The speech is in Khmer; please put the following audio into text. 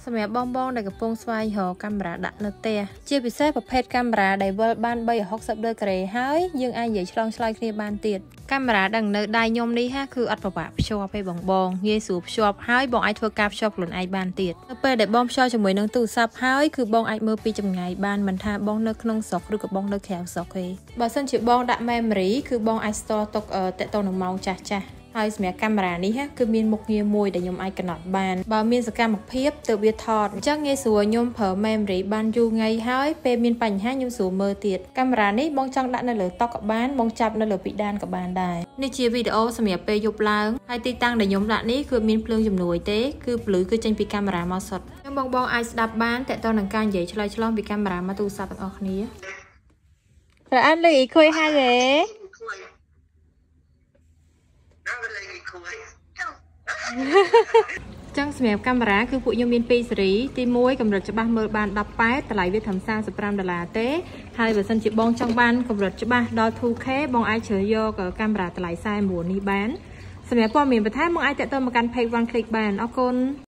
สมัยบ้องๆในกระโปรงสวายหอกัมราดักเนเตียเจียพิเศษประเภทกัมราได้เวอร์บ้านใบฮอกซับเดอร์เกรย์หายยังไอใหญ่ฉลองฉลายเคลียบานเตียดกัมราดังเนได้ยมนี้ฮะคืออัดประบะชอบไปบองเยซูชอบหายบองไอทัวร์กราฟชอบหล่นไอบานเตียดเปิดได้บ้องชอบจมวยนังตู้ซับหายคือบองไอเมื่อปีจำไงบานมันท่าบ้องเนขนมสอกหรือกับบองเนแขวสอกเฮบาสันจิบองดักแมมรีคือบองไอสตอร์ตกแต่ตอนหนึ่งมองจ้าហើយសម្រាប់កាមេរ៉ានេះគឺមានមុខងារមួយដែលខ្ញុំអាចកំណត់បានបើមានសកម្មភាពទៅវាថតអញ្ចឹងងាយស្រួលខ្ញុំប្រើ memory បានយូរថ្ងៃហើយពេលមានបញ្ហាខ្ញុំស្រួលមើលទៀតកាមេរ៉ានេះបងចង់ដាក់នៅលើតុក៏បានបងចាប់នៅលើពិដានក៏បានដែរនេះជាវីដេអូសម្រាប់ពេលយប់ឡើងហើយទីតាំងដែលខ្ញុំដាក់នេះគឺមានភ្លើងជំនួយទេគឺភ្លឺគឺចេញពីកាមេរ៉ាមកសុទ្ធខ្ញុំបងអាចស្ដាប់បានតែតើនឹងការនិយាយឆ្លើយឆ្លងពីកាមេរ៉ាមកទូរស័ព្ទទាំងអស់គ្នាប្រអិនលើអ៊ីខុយហើយហេចឹងសម្រាប់កាមេរ៉ាគឺពួកខ្ញុំមាន2ស៊េរីទី1កម្រិតច្បាស់មើលបាន18តម្លៃវាត្រឹម$35ទេហើយបើសិនជាបងចង់បានកម្រិតច្បាស់ដល់ 2K បងអាចជ្រើសយកកាមេរ៉ាតម្លៃ49នេះបានសម្រាប់ព័ត៌មានបន្ថែមបងអាចតាក់ទងមកកាន់ Page One Click បានអរគុណ